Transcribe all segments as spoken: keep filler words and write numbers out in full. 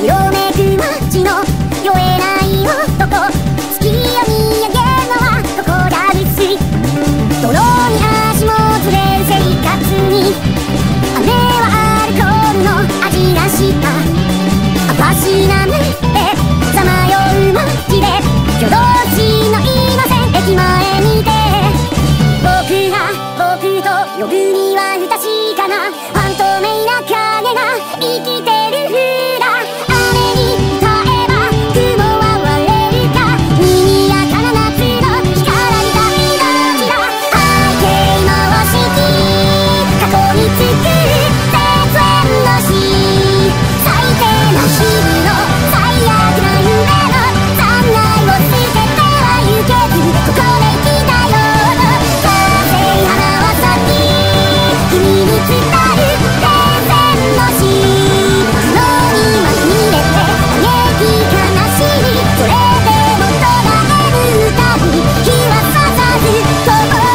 よめく街の酔えない男、月を見上げるのは心が薄い。泥に足もつれる生活に雨はアルコールの味がした。たしなむってさまよう街で挙動しのいません。駅前にて僕が僕と呼ぶには不確かなファントメイな影が生きてる風だ。雨に歌えば雲は割れるか。賑やかな夏の光られた命だ。背景回し機過去に作る絶縁の詩。最低な日々の最悪な夢の残骸を捨てては行けずここで生きたよ。風花は咲き君に伝える伝染の詩。苦悩にまみれて嘆き悲しみそれでも唱える歌に日はささず飛ぼう。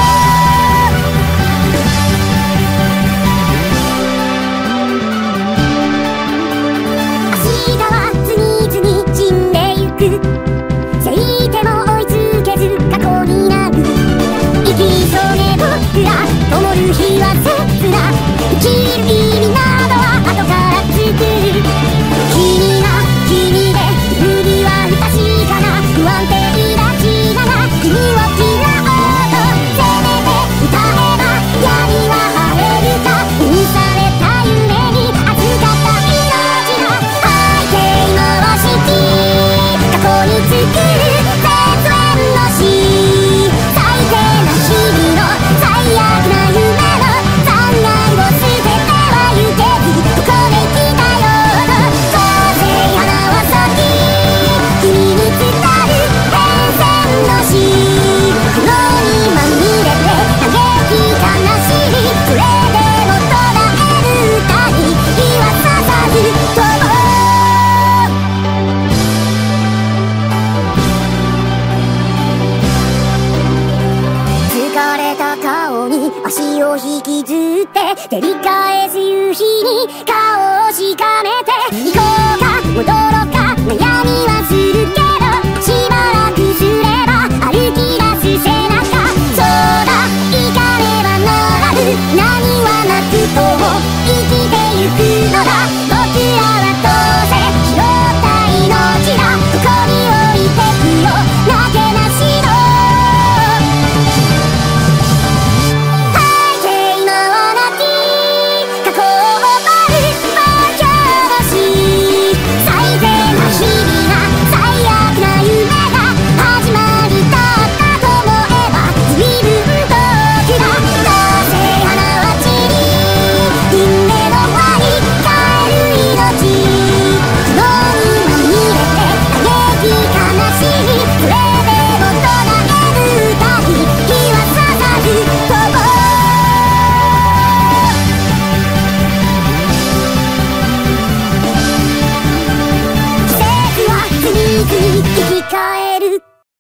明日は次々死んでゆく。せいても追いつけず過去になる。生き急げ僕ら灯る日は切な。生きる意味などは後から作る。君が君で自分には不確かな不安定だちなら君を嫌おうとせめて歌えば闇は晴れるか。許された夢に預かった命だ。背景回し機過去に作る絶縁の詩。最低な日々の最悪な夢の残骸を捨てては行けずここで生きたよ。風花は咲き君に伝える伝染の詩。苦悩にまみれて嘆き悲しみそれでも唱える歌に日はささず飛ぼう。疲れた顔に足を引きずって照り返す夕日に顔をしかめて行こうか戻ろうか悩みはするけ